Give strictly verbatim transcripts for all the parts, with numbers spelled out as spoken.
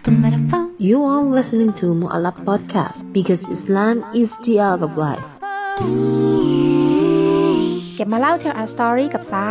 You are listening to Mu'alaf Podcast because Islam is the art of life. เก็บมาเล่า Tell Our Story กับซะ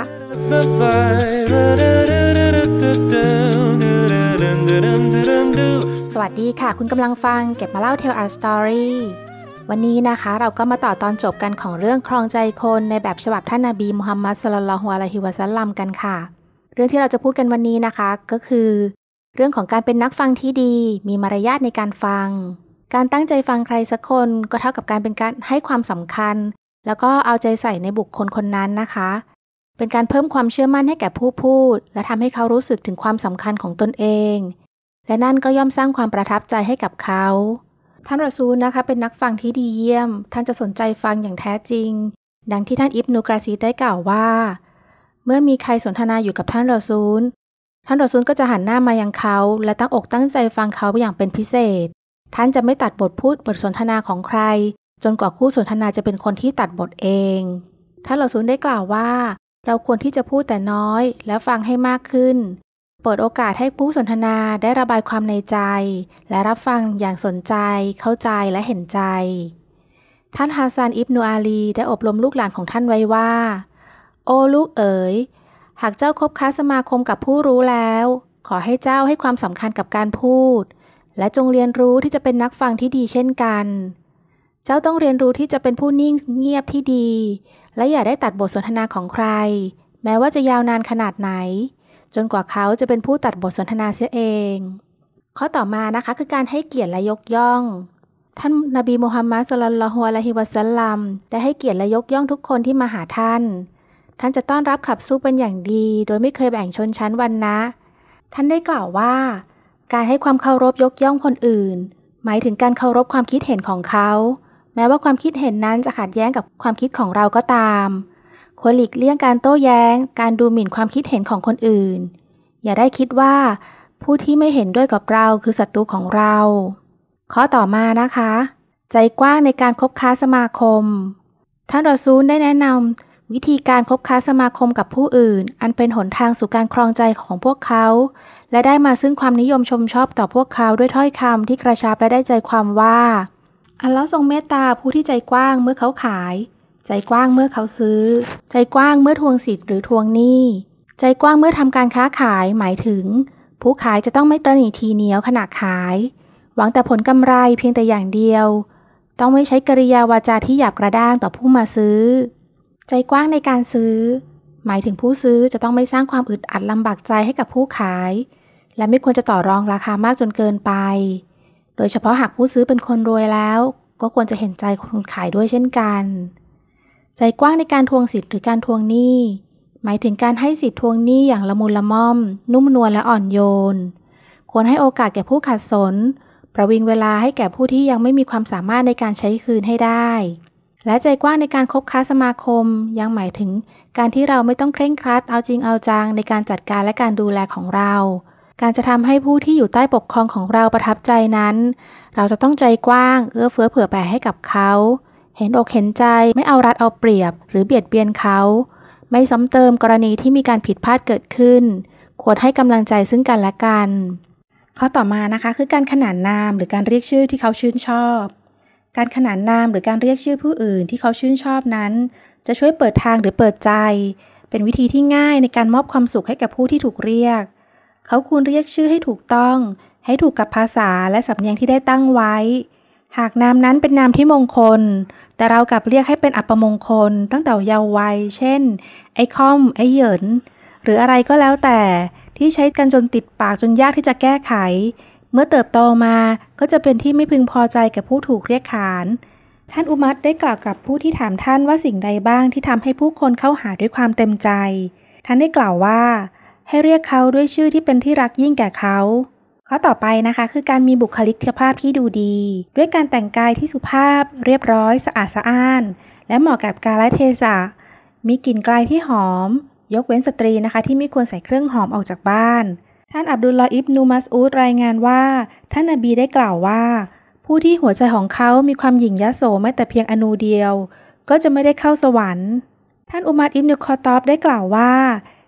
สวัสดีค่ะคุณกำลังฟังเก็บมาเล่า Tell Our Story วันนี้นะคะเราก็มาต่อตอนจบกันของเรื่องครองใจคนในแบบฉบับท่านนบีมุฮัมมัดศ็อลลัลลอฮุอะลัยฮิวะซัลลัมกันค่ะเรื่องที่เราจะพูดกันวันนี้นะคะก็คือเรื่องของการเป็นนักฟังที่ดีมีมารยาทในการฟังการตั้งใจฟังใครสักคนก็เท่ากับการเป็นการให้ความสำคัญแล้วก็เอาใจใส่ในบุคคลคนนั้นนะคะเป็นการเพิ่มความเชื่อมั่นให้แก่ผู้พูดและทำให้เขารู้สึกถึงความสำคัญของตนเองและนั่นก็ย่อมสร้างความประทับใจให้กับเขาท่านรอซูลนะคะเป็นนักฟังที่ดีเยี่ยมท่านจะสนใจฟังอย่างแท้จริงดังที่ท่านอิบนุกะซีรได้กล่าวว่าเมื่อมีใครสนทนาอยู่กับท่านรอซูลท่านรอซูลก็จะหันหน้ามายังเขาและตั้งอกตั้งใจฟังเขาอย่างเป็นพิเศษท่านจะไม่ตัดบทพูดบทสนทนาของใครจนกว่าคู่สนทนาจะเป็นคนที่ตัดบทเองท่านรอซูลได้กล่าวว่าเราควรที่จะพูดแต่น้อยและฟังให้มากขึ้นเปิดโอกาสให้ผู้สนทนาได้ระบายความในใจและรับฟังอย่างสนใจเข้าใจและเห็นใจท่านฮาซานอิบนุอาลีได้อบรมลูกหลานของท่านไว้ว่าโอ้ลูกเอ๋ยหากเจ้าคบค้าสมาคมกับผู้รู้แล้วขอให้เจ้าให้ความสำคัญกับการพูดและจงเรียนรู้ที่จะเป็นนักฟังที่ดีเช่นกันเจ้าต้องเรียนรู้ที่จะเป็นผู้นิ่งเงียบที่ดีและอย่าได้ตัดบทสนทนาของใครแม้ว่าจะยาวนานขนาดไหนจนกว่าเขาจะเป็นผู้ตัดบทสนทนาเสียเองข้อต่อมานะคะคือการให้เกียรติและยกย่องท่านนบีมุฮัมมัดศ็อลลัลลอฮุอะลัยฮิวะซัลลัมได้ให้เกียรติและยกย่องทุกคนที่มาหาท่านท่านจะต้อนรับขับสู้เป็นอย่างดีโดยไม่เคยแบ่งชนชั้นวรรณะท่านได้กล่าวว่าการให้ความเคารพยกย่องคนอื่นหมายถึงการเคารพความคิดเห็นของเขาแม้ว่าความคิดเห็นนั้นจะขัดแย้งกับความคิดของเราก็ตามควรหลีกเลี่ยงการโต้แย้งการดูหมิ่นความคิดเห็นของคนอื่นอย่าได้คิดว่าผู้ที่ไม่เห็นด้วยกับเราคือศัตรูของเราข้อต่อมานะคะใจกว้างในการคบค้าสมาคมท่านรอซูลได้แนะนำวิธีการคบค้าสมาคมกับผู้อื่นอันเป็นหนทางสู่การครองใจของพวกเขาและได้มาซึ่งความนิยมชมชอบต่อพวกเขาด้วยถ้อยคำที่กระชับและได้ใจความว่าอัลเลาะห์ทรงเมตตาผู้ที่ใจกว้างเมื่อเขาขายใจกว้างเมื่อเขาซื้อใจกว้างเมื่อทวงสิทธิ์หรือทวงหนี้ใจกว้างเมื่อทำการค้าขายหมายถึงผู้ขายจะต้องไม่ตระหนี่ทีเหนียวขณะขายหวังแต่ผลกำไรเพียงแต่อย่างเดียวต้องไม่ใช้กริยาวาจาที่หยาบกระด้างต่อผู้มาซื้อใจกว้างในการซื้อหมายถึงผู้ซื้อจะต้องไม่สร้างความอึดอัดลำบากใจให้กับผู้ขายและไม่ควรจะต่อรองราคามากจนเกินไปโดยเฉพาะหากผู้ซื้อเป็นคนรวยแล้วก็ควรจะเห็นใจคนขายด้วยเช่นกันใจกว้างในการทวงสิทธิ์หรือการทวงหนี้หมายถึงการให้สิทธิ์ทวงหนี้อย่างละมุนละม่อมนุ่มนวลและอ่อนโยนควรให้โอกาสแก่ผู้ขัดสนประวิงเวลาให้แก่ผู้ที่ยังไม่มีความสามารถในการใช้คืนให้ได้และใจกว้างในการคบค้าสมาคมยังหมายถึงการที่เราไม่ต้องเคร่งครัดเอาจริงเอาจังในการจัดการและการดูแลของเราการจะทำให้ผู้ที่อยู่ใต้ปกครองของเราประทับใจนั้นเราจะต้องใจกว้างเอื้อเฟื้อเผื่อแผ่ให้กับเขาเห็นอกเห็นใจไม่เอารัดเอาเปรียบหรือเบียดเบียนเขาไม่ซ้ำเติมกรณีที่มีการผิดพลาดเกิดขึ้นควรให้กำลังใจซึ่งกันและกันข้อต่อมานะคะคือการขนานนามหรือการเรียกชื่อที่เขาชื่นชอบการขนานนามหรือการเรียกชื่อผู้อื่นที่เขาชื่นชอบนั้นจะช่วยเปิดทางหรือเปิดใจเป็นวิธีที่ง่ายในการมอบความสุขให้กับผู้ที่ถูกเรียกเขาควรเรียกชื่อให้ถูกต้องให้ถูกกับภาษาและสำเนียงที่ได้ตั้งไว้หากนามนั้นเป็นนามที่มงคลแต่เรากลับเรียกให้เป็นอัปมงคลตั้งแต่เยาว์วัยเช่นไอ้ค่อมไอ้เหยินหรืออะไรก็แล้วแต่ที่ใช้กันจนติดปากจนยากที่จะแก้ไขเมื่อเติบโตมาก็จะเป็นที่ไม่พึงพอใจกับผู้ถูกเรียกขานท่านอุมัรได้กล่าวกับผู้ที่ถามท่านว่าสิ่งใดบ้างที่ทำให้ผู้คนเข้าหาด้วยความเต็มใจท่านได้กล่าวว่าให้เรียกเขาด้วยชื่อที่เป็นที่รักยิ่งแก่เขาข้อต่อไปนะคะคือการมีบุคลิกภาพที่ดูดีด้วยการแต่งกายที่สุภาพเรียบร้อยสะอาดสะอ้านและเหมาะกับกาลเทศะมีกลิ่นกายที่หอมยกเว้นสตรีนะคะที่ไม่ควรใส่เครื่องหอมออกจากบ้านท่านอับดุลลอฮ์อิบนุมัสอูดรายงานว่าท่านนบีได้กล่าวว่าผู้ที่หัวใจของเขามีความหยิ่งยโสแม้แต่เพียงอนูเดียวก็จะไม่ได้เข้าสวรรค์ท่านอุมัรอิบนุคอฏฏอบได้กล่าวว่า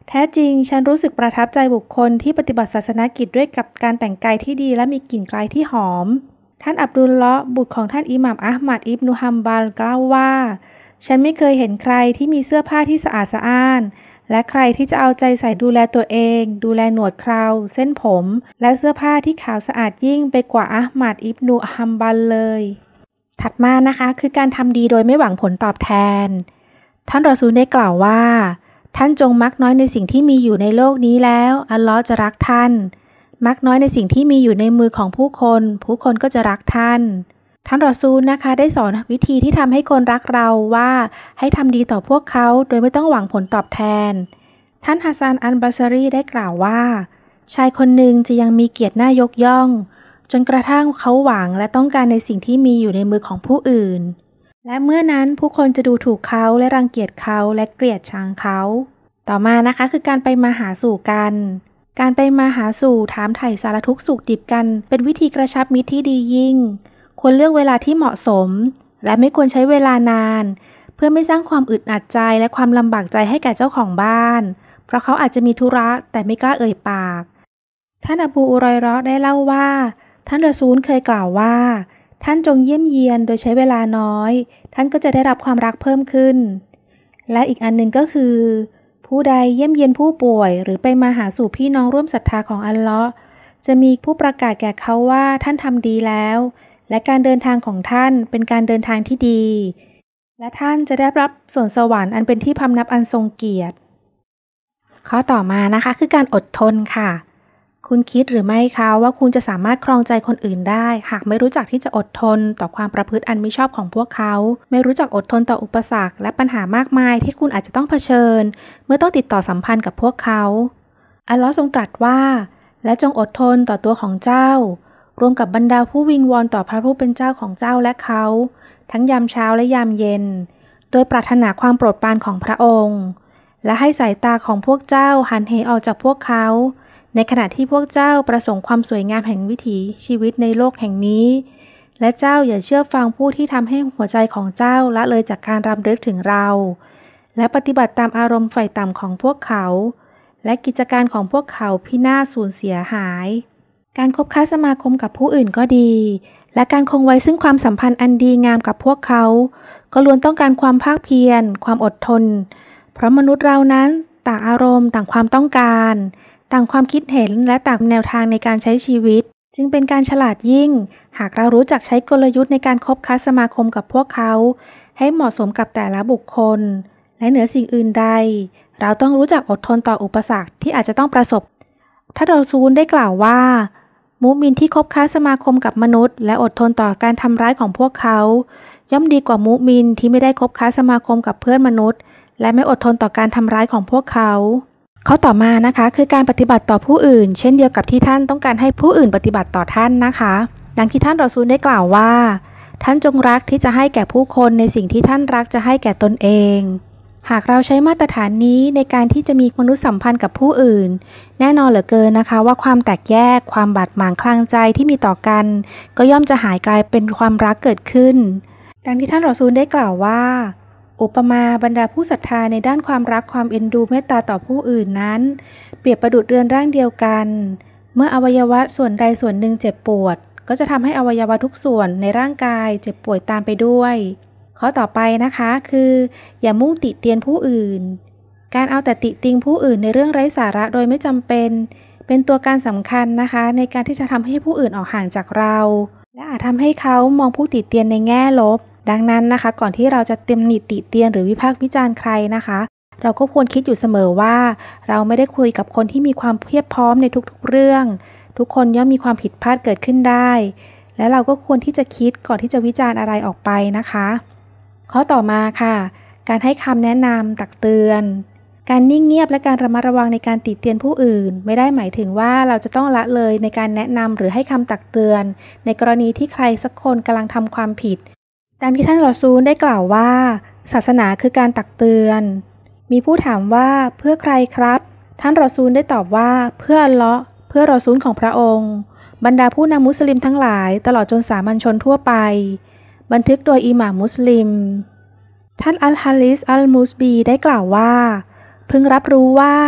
แท้จริงฉันรู้สึกประทับใจบุคคลที่ปฏิบัติศาสนกิจด้วยกับการแต่งกายที่ดีและมีกลิ่นกายที่หอมท่านอับดุลเลาะห์บุตรของท่านอิหม่ามอะห์มัดอิบนุฮัมบัลกล่าวว่าฉันไม่เคยเห็นใครที่มีเสื้อผ้าที่สะอาดสะอ้านและใครที่จะเอาใจใส่ดูแลตัวเองดูแลหนวดเคราเส้นผมและเสื้อผ้าที่ขาวสะอาดยิ่งไปกว่าอะห์มัดอิบนุฮัมบัลเลยถัดมานะคะคือการทำดีโดยไม่หวังผลตอบแทนท่านรอซูลได้กล่าวว่าท่านจงมักน้อยในสิ่งที่มีอยู่ในโลกนี้แล้วอัลเลาะห์จะรักท่านมักน้อยในสิ่งที่มีอยู่ในมือของผู้คนผู้คนก็จะรักท่านท่านรอซูลนะคะได้สอนวิธีที่ทำให้คนรักเราว่าให้ทำดีต่อพวกเขาโดยไม่ต้องหวังผลตอบแทนท่านฮัสซันอัลบาซารีได้กล่าวว่าชายคนหนึ่งจะยังมีเกียรติหน้ายกย่องจนกระทั่งเขาหวังและต้องการในสิ่งที่มีอยู่ในมือของผู้อื่นและเมื่อนั้นผู้คนจะดูถูกเขาและรังเกียจเขาและเกลียดชังเขาต่อมานะคะคือการไปมาหาสู่กันการไปมาหาสู่ถามไถ่สารทุกข์สุขดิบกันเป็นวิธีกระชับมิตรที่ดียิ่งควรเลือกเวลาที่เหมาะสมและไม่ควรใช้เวลานานเพื่อไม่สร้างความอึดอัดใจและความลำบากใจให้แก่เจ้าของบ้านเพราะเขาอาจจะมีธุระแต่ไม่กล้าเอ่ยปากท่านอบูอุรอยเราะห์ได้เล่าว่าท่านรอซูลเคยกล่าวว่าท่านจงเยี่ยมเยียนโดยใช้เวลาน้อยท่านก็จะได้รับความรักเพิ่มขึ้นและอีกอันหนึ่งก็คือผู้ใดเยี่ยมเยียนผู้ป่วยหรือไปมาหาสู่พี่น้องร่วมศรัทธาของอัลเลาะห์จะมีผู้ประกาศแก่เขาว่าท่านทำดีแล้วและการเดินทางของท่านเป็นการเดินทางที่ดีและท่านจะได้รับส่วนสวรรค์อันเป็นที่พำนักอันทรงเกียรติข้อต่อมานะคะคือการอดทนค่ะคุณคิดหรือไม่คะว่าคุณจะสามารถครองใจคนอื่นได้หากไม่รู้จักที่จะอดทนต่อความประพฤติอันมิชอบของพวกเขาไม่รู้จักอดทนต่ออุปสรรคและปัญหามากมายที่คุณอาจจะต้องเผชิญเมื่อต้องติดต่อสัมพันธ์กับพวกเขาอัลเลาะห์ทรงตรัสว่าและจงอดทนต่อตัวของเจ้ารวมกับบรรดาผู้วิงวอนต่อพระผู้เป็นเจ้าของเจ้าและเขาทั้งยามเช้าและยามเย็นโดยปรารถนาความโปรดปรานของพระองค์และให้สายตาของพวกเจ้าหันเหออกจากพวกเขาในขณะที่พวกเจ้าประสงค์ความสวยงามแห่งวิถีชีวิตในโลกแห่งนี้และเจ้าอย่าเชื่อฟังผู้ที่ทำให้หัวใจของเจ้าละเลยจากการรำลึกถึงเราและปฏิบัติตามอารมณ์ฝ่ายต่ำของพวกเขาและกิจการของพวกเขาพินาศสูญเสียหายการคบค้าสมาคมกับผู้อื่นก็ดีและการคงไว้ซึ่งความสัมพันธ์อันดีงามกับพวกเขาก็ล้วนต้องการความภาคเพียรความอดทนเพราะมนุษย์เรานั้นต่างอารมณ์ต่างความต้องการต่างความคิดเห็นและต่างแนวทางในการใช้ชีวิตจึงเป็นการฉลาดยิ่งหากเรารู้จักใช้กลยุทธ์ในการคบค้าสมาคมกับพวกเขาให้เหมาะสมกับแต่ละบุคคลและเหนือสิ่งอื่นใดเราต้องรู้จักอดทนต่ออุปสรรคที่อาจจะต้องประสบท่านรอซูลได้กล่าวว่ามุมินที่คบค้าสมาคมกับมนุษย์และอดทนต่อการทำร้ายของพวกเขาย่อมดีกว่ามุมินที่ไม่ได้คบค้าสมาคมกับเพื่อนมนุษย์และไม่อดทนต่อการทำร้ายของพวกเขาข้อต่อมานะคะคือการปฏิบัติต่อผู้อื่นเช่นเดียวกับที่ท่านต้องการให้ผู้อื่นปฏิบัติต่อท่านนะคะดังที่ท่านรอซูลได้กล่าวว่าท่านจงรักที่จะให้แก่ผู้คนในสิ่งที่ท่านรักจะให้แก่ตนเองหากเราใช้มาตรฐานนี้ในการที่จะมีมนุษยสัมพันธ์กับผู้อื่นแน่นอนเหลือเกินนะคะว่าความแตกแยกความบาดหมางคลางใจที่มีต่อกันก็ย่อมจะหายกลายเป็นความรักเกิดขึ้นดังที่ท่านรอซูลได้กล่าวว่าอุปมาบรรดาผู้ศรัทธาในด้านความรักความเอ็นดูเมตตาต่อผู้อื่นนั้นเปรียบประดุจเรือนร่างเดียวกันเมื่ออวัยวะส่วนใดส่วนหนึ่งเจ็บปวดก็จะทำให้อวัยวะทุกส่วนในร่างกายเจ็บป่วยตามไปด้วยข้อต่อไปนะคะคืออย่ามุ่งติเตียนผู้อื่นการเอาแต่ติติงผู้อื่นในเรื่องไร้สาระโดยไม่จำเป็นเป็นตัวการสำคัญนะคะในการที่จะทำให้ผู้อื่นออกห่างจากเราและอาจทำให้เขามองผู้ติเตียนในแง่ลบดังนั้นนะคะก่อนที่เราจะเตำหนิติเตียนหรือวิพากษ์วิจารณ์ใครนะคะเราก็ควรคิดอยู่เสมอว่าเราไม่ได้คุยกับคนที่มีความเพียบพร้อมในทุกๆเรื่องทุกคนย่อมมีความผิดพลาดเกิดขึ้นได้และเราก็ควรที่จะคิดก่อนที่จะวิจารณ์อะไรออกไปนะคะข้อต่อมาค่ะการให้คำแนะนำตักเตือนการนิ่งเงียบและการระมัดระวังในการติเตียนผู้อื่นไม่ได้หมายถึงว่าเราจะต้องละเลยในการแนะนำหรือให้คำตักเตือนในกรณีที่ใครสักคนกำลังทำความผิดดังที่ท่านรอซูลได้กล่าวว่าศาสนาคือการตักเตือนมีผู้ถามว่าเพื่อใครครับท่านรอซูลได้ตอบว่าเพื่ออัลเลาะห์เพื่อรอซูลของพระองค์บรรดาผู้นำมุสลิมทั้งหลายตลอดจนสามัญชนทั่วไปบันทึกโดยอิหม่ามมุสลิมท่านอัลฮาริสอัลมุสบีได้กล่าวว่าพึงรับรู้ว่า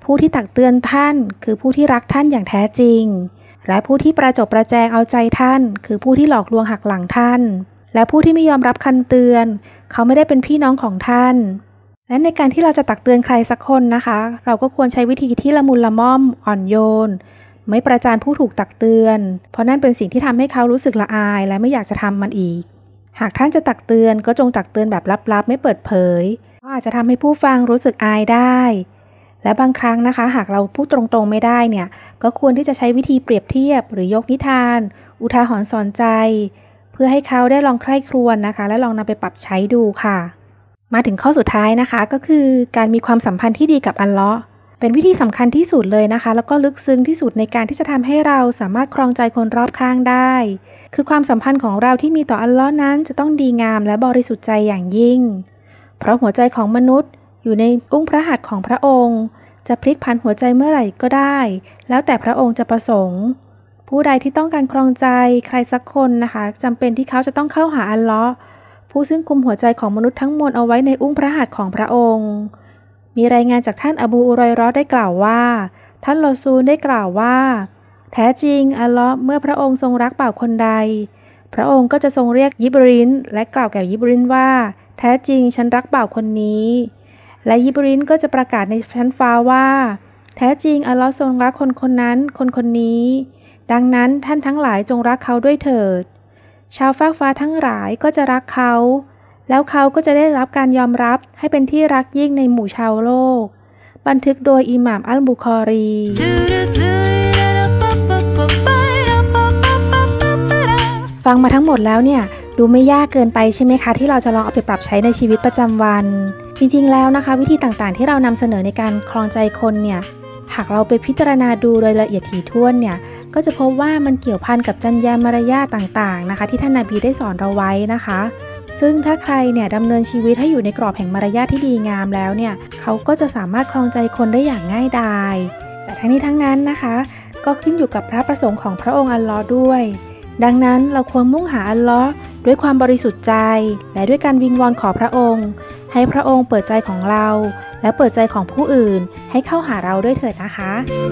ผู้ที่ตักเตือนท่านคือผู้ที่รักท่านอย่างแท้จริงและผู้ที่ประจบประแจงเอาใจท่านคือผู้ที่หลอกลวงหักหลังท่านและผู้ที่ไม่ยอมรับคำเตือนเขาไม่ได้เป็นพี่น้องของท่านและในการที่เราจะตักเตือนใครสักคนนะคะเราก็ควรใช้วิธีที่ละมุนละม่อมอ่อนโยนไม่ประจานผู้ถูกตักเตือนเพราะนั่นเป็นสิ่งที่ทำให้เขารู้สึกละอายและไม่อยากจะทำมันอีกหากท่านจะตักเตือนก็จงตักเตือนแบบลับๆไม่เปิดเผยเพราะอาจจะทำให้ผู้ฟังรู้สึกอายได้และบางครั้งนะคะหากเราพูดตรงๆไม่ได้เนี่ยก็ควรที่จะใช้วิธีเปรียบเทียบหรือยกนิทานอุทาหรณ์สอนใจเพื่อให้เขาได้ลองใคร่ครวญนะคะและลองนำไปปรับใช้ดูค่ะมาถึงข้อสุดท้ายนะคะก็คือการมีความสัมพันธ์ที่ดีกับอัลเลาะห์เป็นวิธีสำคัญที่สุดเลยนะคะแล้วก็ลึกซึ้งที่สุดในการที่จะทำให้เราสามารถครองใจคนรอบข้างได้คือความสัมพันธ์ของเราที่มีต่ออัลเลาะห์นั้นจะต้องดีงามและบริสุทธิ์ใจอย่างยิ่งเพราะหัวใจของมนุษย์อยู่ในอุ้งพระหัตถ์ของพระองค์จะพลิกผันหัวใจเมื่อไหร่ก็ได้แล้วแต่พระองค์จะประสงค์ผู้ใดที่ต้องการครองใจใครสักคนนะคะจำเป็นที่เขาจะต้องเข้าหาอัลเลาะห์ผู้ซึ่งกุมหัวใจของมนุษย์ทั้งมวลเอาไว้ในอุ้งพระหัตถ์ของพระองค์มีรายงานจากท่านอบูอุรอยเราะห์ได้กล่าวว่าท่านรอซูลได้กล่าวว่าแท้จริงอัลเลาะห์เมื่อพระองค์ทรงรักบ่าวคนใดพระองค์ก็จะทรงเรียกยิบริลและกล่าวแก่ยิบริลว่าแท้จริงฉันรักบ่าวคนนี้และยิบริลก็จะประกาศในชั้นฟ้าว่าแท้จริงอัลเลาะห์ทรงรักคนคนนั้นคนคนนี้ดังนั้นท่านทั้งหลายจงรักเขาด้วยเถิดชาวฟากฟ้าทั้งหลายก็จะรักเขาแล้วเขาก็จะได้รับการยอมรับให้เป็นที่รักยิ่งในหมู่ชาวโลกบันทึกโดยอิหม่ามอัลบุคอรีฟังมาทั้งหมดแล้วเนี่ยดูไม่ยากเกินไปใช่ไหมคะที่เราจะลองเอาไปปรับใช้ในชีวิตประจำวันจริงๆแล้วนะคะวิธีต่างๆที่เรานำเสนอในการครองใจคนเนี่ยหากเราไปพิจารณาดูโดยละเอียดถี่ถ้วนเนี่ยก็จะพบว่ามันเกี่ยวพันกับจรรยามารยาทต่างๆนะคะที่ท่านนบีได้สอนเราไว้นะคะซึ่งถ้าใครเนี่ยดำเนินชีวิตให้อยู่ในกรอบแห่งมารยาทที่ดีงามแล้วเนี่ยเขาก็จะสามารถครองใจคนได้อย่างง่ายดายแต่ทั้งนี้ทั้งนั้นนะคะก็ขึ้นอยู่กับพระประสงค์ของพระองค์อัลเลาะห์ด้วยดังนั้นเราควรมุ่งหาอัลเลาะห์ด้วยความบริสุทธิ์ใจและด้วยการวิงวอนขอพระองค์ให้พระองค์เปิดใจของเราและเปิดใจของผู้อื่นให้เข้าหาเราด้วยเถิดนะคะ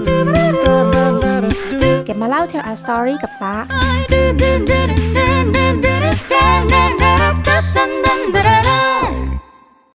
เก็บมาเล่า Tell a Story กับซะ